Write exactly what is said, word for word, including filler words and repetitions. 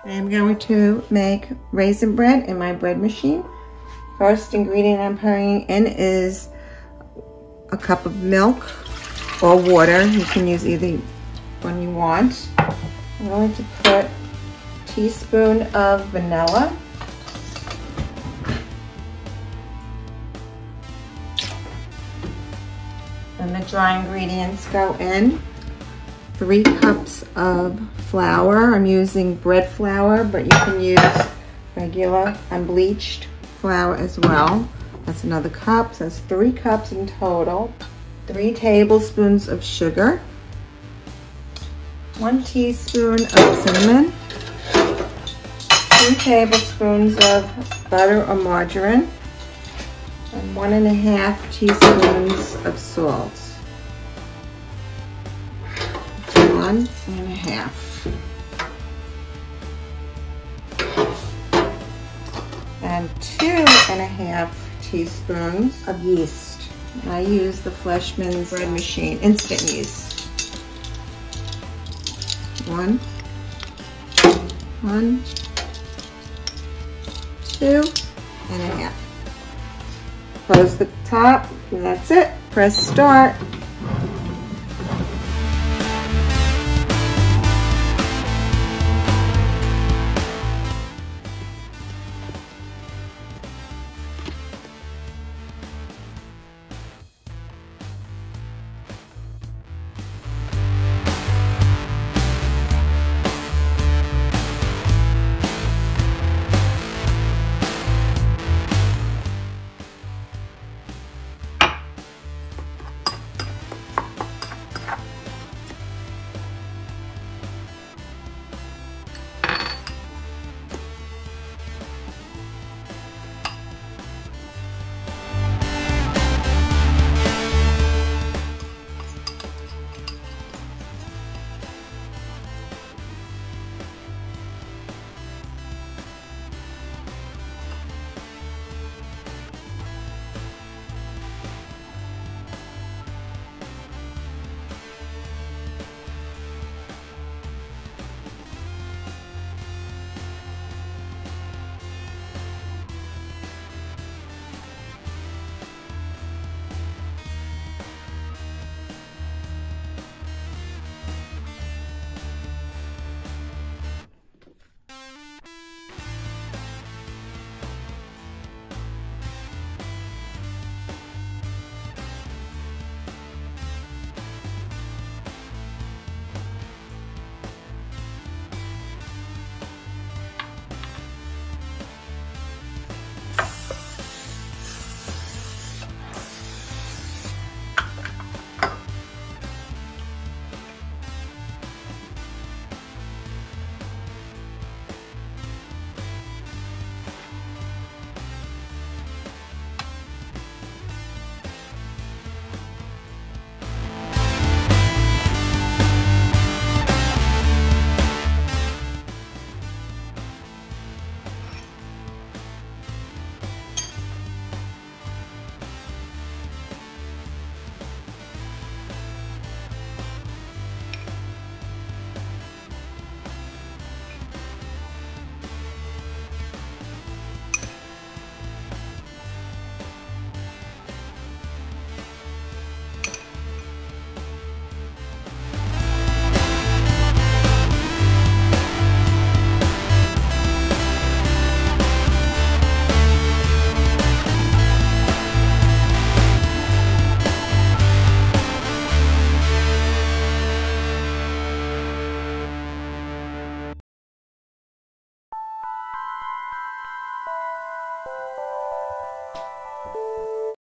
I'm going to make raisin bread in my bread machine. First ingredient I'm putting in is a cup of milk or water. You can use either one you want. I'm going to put a teaspoon of vanilla. And the dry ingredients go in. Three cups of flour. I'm using bread flour, but you can use regular unbleached flour as well. That's another cup, so that's three cups in total. Three tablespoons of sugar. One teaspoon of cinnamon. Two tablespoons of butter or margarine. And one and a half teaspoons of salt. One and a half. And two and a half teaspoons of yeast. I use the Fleshman's bread machine, instant yeast. One, one, two and a half. Close the top, and that's it. Press start.